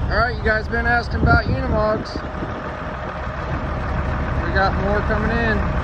Alright, you guys been asking about Unimogs. We got more coming in.